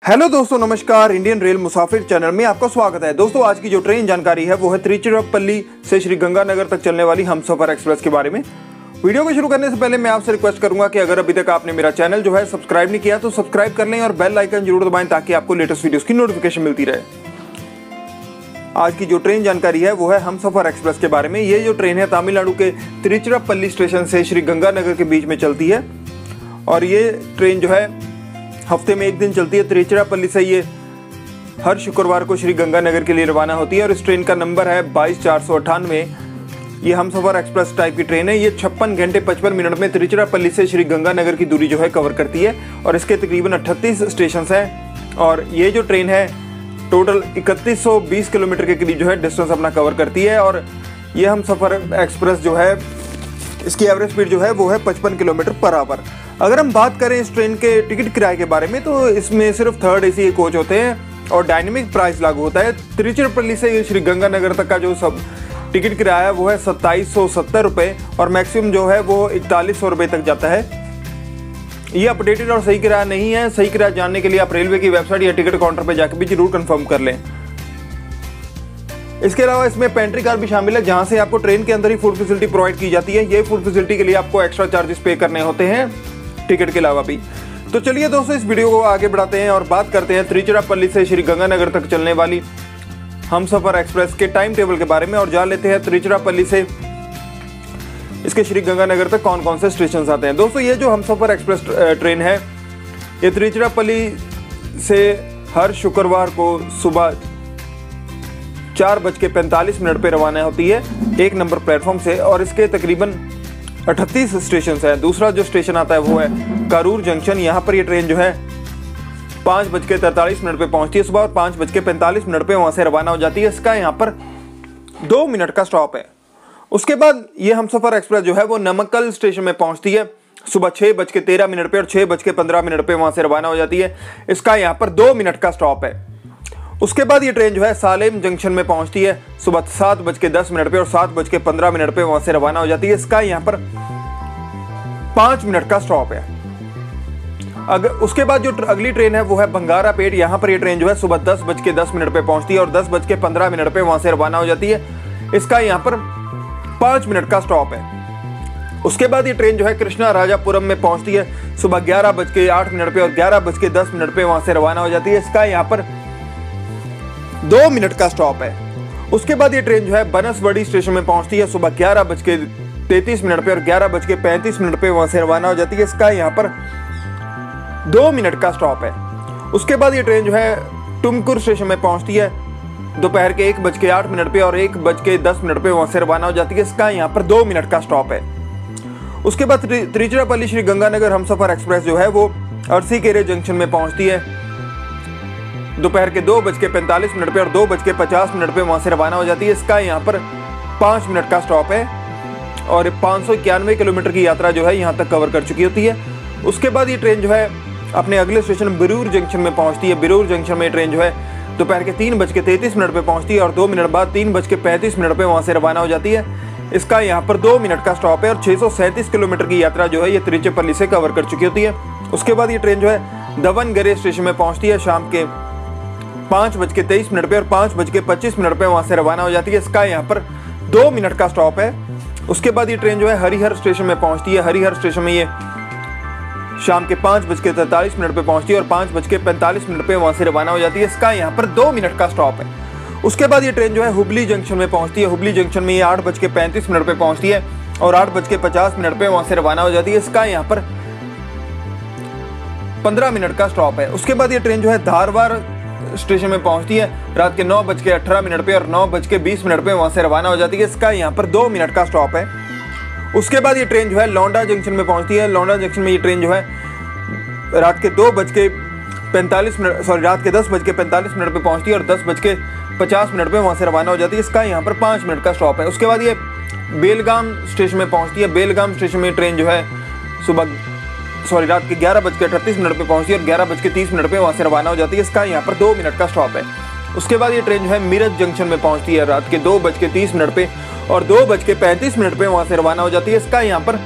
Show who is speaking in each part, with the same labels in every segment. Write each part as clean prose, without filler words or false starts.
Speaker 1: Hello दोस्तों, नमस्कार। Indian rail मुसाफिर channel में आपका स्वागत है। दोस्तों, आज की जो ट्रेन जानकारी है वो है तिरुचिरापल्ली से श्री गंगानगर तक चलने वाली हमसफर एक्सप्रेस के बारे में। वीडियो को शुरू करने से पहले मैं आपसे रिक्वेस्ट करूंगा कि अगर अभी तक आपने मेरा चैनल जो है सब्सक्राइब नहीं किया तो सब्सक्राइब कर लें और बेल आइकन जरूर दबाएं ताकि आपको लेटेस्ट वीडियोस की नोटिफिकेशन मिलती रहे। आज की जो ट्रेन जानकारी है वो है हमसफर एक्सप्रेस के बारे में। ये जो ट्रेन है तमिलनाडु के तिरुचिरापल्ली स्टेशन से श्री गंगानगर के बीच में चलती है और ये ट्रेन जो है हफ्ते में एक दिन चलती है। तिरुचिरापल्ली से ये हर शुक्रवार को श्री गंगानगर के लिए रवाना होती है और इस ट्रेन का नंबर है 22,498। ये हमसफर एक्सप्रेस टाइप की ट्रेन है। ये 56 घंटे 55 मिनट में तिरुचिरापल्ली से श्री गंगानगर की दूरी जो है कवर करती है और इसके तकरीबन 38 स्टेशन हैं और ये जो ट्रेन है टोटल 3120 किलोमीटर के करीब जो है डिस्टेंस अपना कवर करती है। और ये हमसफर एक्सप्रेस जो है इसकी एवरेज स्पीड जो है वो है 55 किलोमीटर पर आवर। अगर हम बात करें इस ट्रेन के टिकट किराए के बारे में तो इसमें सिर्फ थर्ड एसी कोच होते हैं और डायनेमिक प्राइस लागू होता है। तिरुचिरापल्ली से श्री गंगानगर तक का जो सब टिकट किराया वो है 2770 रुपये और मैक्सिमम जो है वो 4100 रुपये तक जाता है। ये अपडेटेड और सही किराया नहीं है। सही किराया जानने के लिए आप रेलवे की वेबसाइट या टिकट काउंटर पर जाकर भी जरूर कंफर्म कर लें। इसके अलावा इसमें पेंट्री कार भी शामिल है जहां से आपको ट्रेन के अंदर ही फूड फैसिलिटी प्रोवाइड की जाती है। ये फूड फैसिलिटी के लिए आपको एक्स्ट्रा चार्जेस पे करने होते हैं टिकट के अलावा भी। तो चलिए दोस्तों, इस वीडियो को आगे बढ़ाते हैं और बात करते हैं तिरुचिरापल्ली से श्री गंगानगर तक चलने वाली हमसफर एक्सप्रेस के टाइम टेबल के बारे में और जान लेते हैं तिरुचिरापल्ली से इसके श्री गंगानगर तक कौन कौन से स्टेशन आते हैं। दोस्तों, ये जो हमसफर एक्सप्रेस ट्रेन है ये तिरुचिरापल्ली से हर शुक्रवार को सुबह 4:45 पे रवाना होती है 1 नंबर प्लेटफॉर्म से और इसके तकरीबन 38 स्टेशन हैं। दूसरा जो स्टेशन आता है वो है कारूर जंक्शन। यहाँ पर ये ट्रेन जो है 5:43 पे पहुंचती है सुबह और 5:45 पे वहां से रवाना हो जाती है। इसका यहाँ पर 2 मिनट का स्टॉप है। उसके बाद ये हमसफर एक्सप्रेस जो है वो नमक्कल स्टेशन में पहुंचती है सुबह 6:13 पे और 6:15 पे वहां से रवाना हो जाती है। इसका यहाँ पर 2 मिनट का स्टॉप है। उसके बाद ये ट्रेन जो है सालेम जंक्शन में पहुंचती है सुबह 7:10 पे और 7:15 पे वहां से रवाना हो जाती है। इसका यहाँ पर 5 मिनट का स्टॉप है। अगर उसके बाद जो अगली ट्रेन है वो है बंगारापेट। यहाँ पर ये ट्रेन जो है सुबह 10:10 पे पहुंचती है और 10:15 पे वहां से रवाना हो जाती है। इसका यहाँ पर 5 मिनट का स्टॉप है। उसके बाद ये ट्रेन जो है कृष्णा राजापुरम में पहुंचती है सुबह 11:08 पे और 11:10 पे वहां से रवाना हो जाती है। इसका यहाँ पर 2 मिनट का स्टॉप है। उसके बाद ये ट्रेन जो है बनसवाड़ी स्टेशन में पहुंचती है सुबह 11:33 पे और 11:35 पे वहां से रवाना हो जाती है। इसका यहाँ पर 2 मिनट का स्टॉप है। उसके बाद ये ट्रेन जो है टुमकुर स्टेशन में पहुंचती है दोपहर के 1:08 पे और 1:10 पे वहां से रवाना हो जाती है। इसका यहाँ पर 2 मिनट का स्टॉप है। उसके बाद तिरुचिरापल्ली श्री गंगानगर हमसफर एक्सप्रेस जो है वो अरसीकेरे जंक्शन में पहुंचती है दोपहर के 2:45 पे और 2:50 पे वहां से रवाना हो जाती है। इसका यहाँ पर 5 मिनट का स्टॉप है और 591 किलोमीटर की यात्रा जो है यहाँ तक कवर कर चुकी होती है। उसके बाद ये ट्रेन जो है अपने अगले स्टेशन बिरूर जंक्शन में पहुंचती है। बिरूर जंक्शन में ट्रेन जो है दोपहर के 3:33 पे पहुंचती है और 2 मिनट बाद 3:35 पे वहां से रवाना हो जाती है। इसका यहाँ पर 2 मिनट का स्टॉप है और 637 किलोमीटर की यात्रा जो है ये तिरुचिरापल्ली से कवर कर चुकी होती है। उसके बाद ये ट्रेन जो है दावणगेरे स्टेशन में पहुंचती है शाम के 5:23 पे और 5:25 पे वहां से रवाना हो जाती है। इसका यहाँ पर 2 मिनट का स्टॉप है। उसके बाद ये ट्रेन जो है हरिहर स्टेशन में पहुंचती है। हरिहर स्टेशन में ये शाम के 5:43 पे पहुंचती है और 5:45 पे वहां से रवाना हो जाती है। इसका यहाँ पर 2 मिनट का स्टॉप है। उसके बाद ये ट्रेन जो है हुबली जंक्शन में पहुंचती है। हुबली जंक्शन में ये 8:35 पे पहुंचती है और 8:50 पे वहां से रवाना हो जाती है। इसका यहाँ पर 15 मिनट का स्टॉप है। उसके बाद ये ट्रेन जो है धारवाड़ स्टेशन में पहुंचती है रात के 9:18 पे और 9:20 पे वहां से रवाना हो जाती है। इसका यहाँ पर 2 मिनट का स्टॉप है। उसके बाद ये ट्रेन जो है लौंडा जंक्शन में पहुंचती है। लौंडा जंक्शन में ये ट्रेन जो है रात के 10:45 पे पहुंचती है और 10:50 पे वहां से रवाना हो जाती है। इसका यहाँ पर 5 मिनट का स्टॉप है। उसके बाद ये बेलगाम स्टेशन में पहुंचती है। बेलगाम स्टेशन में ट्रेन जो है रात के 11:38 पे पहुंचती है और 11:30 पे वहां से रवाना हो जाती है। इसका यहाँ पर 2 मिनट का स्टॉप है। उसके बाद ये ट्रेन जो है मीरठ जंक्शन में पहुंचती है रात के 2:30 पे और 2:35 पे वहां से रवाना हो जाती है। इसका यहाँ पर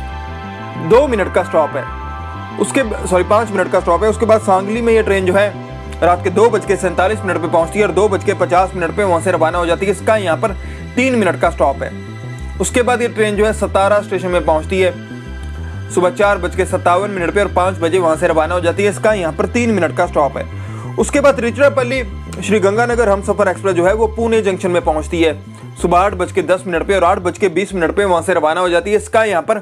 Speaker 1: 2 मिनट का स्टॉप है। 5 मिनट का स्टॉप है। उसके बाद सांगली में ये ट्रेन जो है रात के 2:47 पे पहुंचती है और 2:50 पे वहां से रवाना हो जाती है। इसका यहाँ पर 3 मिनट का स्टॉप है। उसके बाद ये ट्रेन जो है सतारा स्टेशन में पहुंचती है सुबह 4:57 पे और 5 बजे वहां से रवाना हो जाती है। इसका यहाँ पर 3 मिनट का स्टॉप है। उसके बाद तिरुचिरापल्ली श्री गंगानगर हमसफर एक्सप्रेस जो है वो पुणे जंक्शन में पहुंचती है सुबह 8:10 पे और 8:20 पे वहां से रवाना हो जाती है। इसका यहाँ पर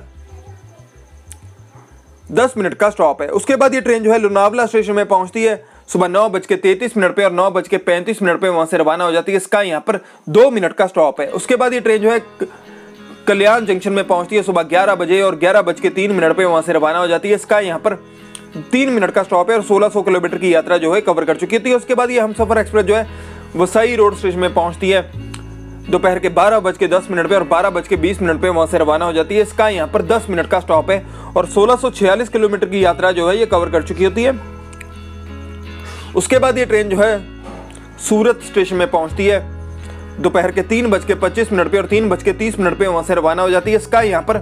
Speaker 1: 10 मिनट का स्टॉप है। उसके बाद ये ट्रेन जो है लोनावला स्टेशन में पहुंचती है सुबह 9:33 पे और 9:35 पे वहां से रवाना हो जाती है। इसका यहाँ पर 2 मिनट का स्टॉप है। उसके बाद ये ट्रेन जो है कल्याण जंक्शन में पहुंचती है सुबह 11 बजे और 11:03 पे वहां से रवाना हो जाती है। इसका यहाँ पर 3 मिनट का स्टॉप है और 1600 किलोमीटर की यात्रा जो है कवर कर चुकी थी। उसके बाद ये हमसफर एक्सप्रेस जो है वसई रोड स्टेशन में पहुंचती है दोपहर के 12:10 पे और 12:20 पे वहां से रवाना हो जाती है। इसका यहाँ पर 10 मिनट का स्टॉप है और 1646 किलोमीटर की यात्रा जो है ये कवर कर चुकी होती है। उसके बाद ये ट्रेन जो है सूरत स्टेशन में पहुंचती है दोपहर के 3:25 पे और 3:30 पे वहां से रवाना हो जाती है। इसका यहाँ पर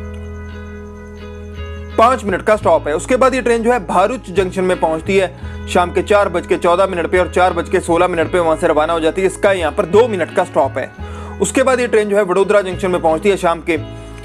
Speaker 1: 5 मिनट का स्टॉप है। उसके बाद ये ट्रेन जो है भारूच जंक्शन में पहुंचती है शाम के 4:14 पे और 4:16 पे वहां से रवाना हो जाती है। इसका यहाँ पर 2 मिनट का स्टॉप है। उसके बाद ये ट्रेन जो है वडोदरा जंक्शन में पहुंचती है शाम के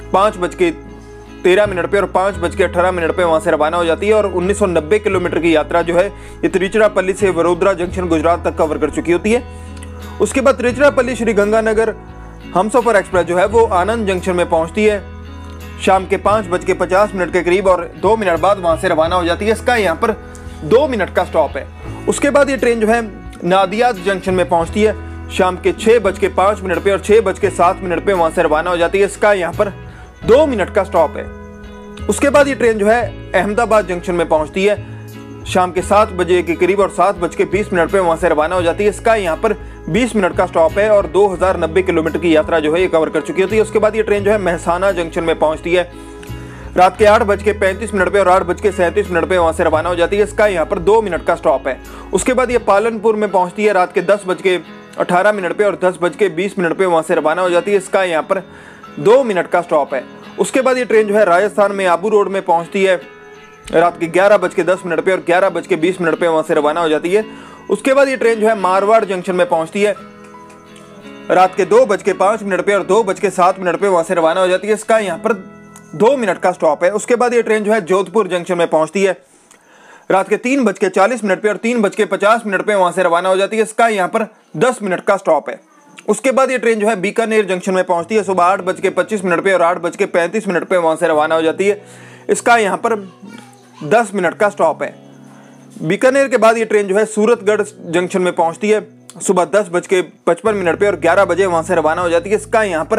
Speaker 1: 5:13 पे और 5:18 पे वहां से रवाना हो जाती है और 1990 किलोमीटर की यात्रा जो है ये तिरुचिरापल्ली से वडोदरा जंक्शन गुजरात तक कवर कर चुकी होती है। उसके बाद तिरुचिरापल्ली श्री गंगानगर हमसफर एक्सप्रेस जो है वो आनंद जंक्शन में पहुंचती है शाम के 5:50 के करीब और 2 मिनट बाद वहां से रवाना हो जाती है। इसका यहाँ पर 2 मिनट का स्टॉप है। उसके बाद ये ट्रेन जो है नादियाद जंक्शन में पहुंचती है शाम के 6:05 पे और 6:07 पे वहां से रवाना हो जाती है। इसका यहाँ पर 2 मिनट का स्टॉप है। उसके बाद ये ट्रेन जो है अहमदाबाद जंक्शन में पहुंचती है शाम के 7 बजे के करीब और 7:20 पे वहां से रवाना हो जाती है। इसका यहाँ पर 20 मिनट का स्टॉप है और 2090 किलोमीटर की यात्रा जो है ये कवर कर चुकी होती है। उसके बाद ये ट्रेन जो है मेहसाना जंक्शन में पहुंचती है रात के 8:35 पे और 8:37 पे वहां से रवाना हो जाती है। इसका यहाँ पर 2 मिनट का स्टॉप है। उसके बाद ये पालनपुर में पहुंचती है रात के 10:18 पे और 10:20 पे वहां से रवाना हो जाती है। इसका यहाँ पर 2 मिनट का स्टॉप है। उसके बाद ये ट्रेन जो है राजस्थान में आबू रोड में पहुंचती है रात के 11:10 पे और 11:20 पे वहां से रवाना हो जाती है। उसके बाद ये ट्रेन जो है मारवाड़ जंक्शन में पहुंचती है रात के 2:05 पे और 2:07 पे वहां से रवाना हो जाती है। इसका यहाँ पर 2 मिनट का स्टॉप है। उसके बाद ये ट्रेन जो है जोधपुर जंक्शन में पहुंचती है रात के 3:40 पे और 3:50 पे वहां से रवाना हो जाती है। इसका यहाँ पर 10 मिनट का स्टॉप है। उसके बाद ये ट्रेन जो है बीकानेर जंक्शन में पहुंचती है सुबह 8:25 पे और 8:35 पे वहां से रवाना हो जाती है। इसका यहाँ पर 10 मिनट का स्टॉप है। बीकानेर के बाद ये ट्रेन जो है सूरतगढ़ जंक्शन में पहुंचती है सुबह 10:55 पे और 11 बजे वहां से रवाना हो जाती है। इसका यहाँ पर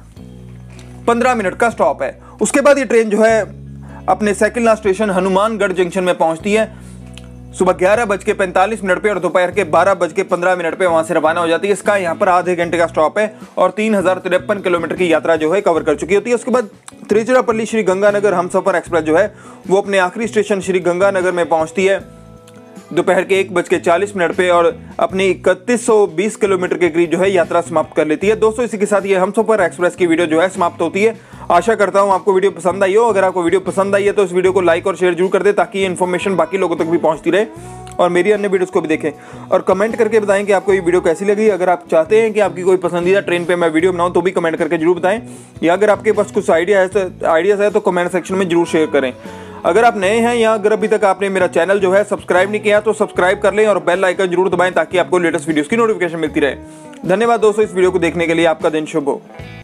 Speaker 1: 15 मिनट का स्टॉप है। उसके बाद ये ट्रेन जो है अपने second last station Hanumangarh junction में पहुंचती है सुबह 11:45 पे और दोपहर के 12:15 पे वहां से रवाना हो जाती है। इसका यहाँ पर आधे घंटे का स्टॉप है और 3053 किलोमीटर की यात्रा जो है कवर कर चुकी होती है। उसके बाद तिरुचिरापल्ली श्री गंगानगर हमसफर एक्सप्रेस जो है वो अपने आखिरी स्टेशन श्री गंगानगर में पहुंचती है दोपहर के 1:40 पे और अपनी 3120 किलोमीटर के करीब जो है यात्रा समाप्त कर लेती है। दोस्तों इसी के साथ ये हमसफर एक्सप्रेस की वीडियो जो है समाप्त होती है। आशा करता हूं आपको वीडियो पसंद आई हो। अगर आपको वीडियो पसंद आई है तो इस वीडियो को लाइक और शेयर जरूर कर दे ताकि ये इन्फॉर्मेशन बाकी लोगों तक भी पहुंचती रहे और मेरी अन्य वीडियोस को भी देखें और कमेंट करके बताएं कि आपको ये वीडियो कैसी लगी। अगर आप चाहते हैं कि आपकी कोई पसंदीदा ट्रेन पे मैं वीडियो बनाऊं तो भी कमेंट करके जरूर बताएं या अगर आपके पास कुछ आइडियाज़ है तो कमेंट सेक्शन में जरूर शेयर करें। अगर आप नए हैं या अगर अभी तक आपने मेरा चैनल जो है सब्सक्राइब नहीं किया तो सब्सक्राइब कर लें और बेल आइकन जरूर दबाएं ताकि आपको लेटेस्ट वीडियोस की नोटिफिकेशन मिलती रहे। धन्यवाद दोस्तों इस वीडियो को देखने के लिए। आपका दिन शुभ हो।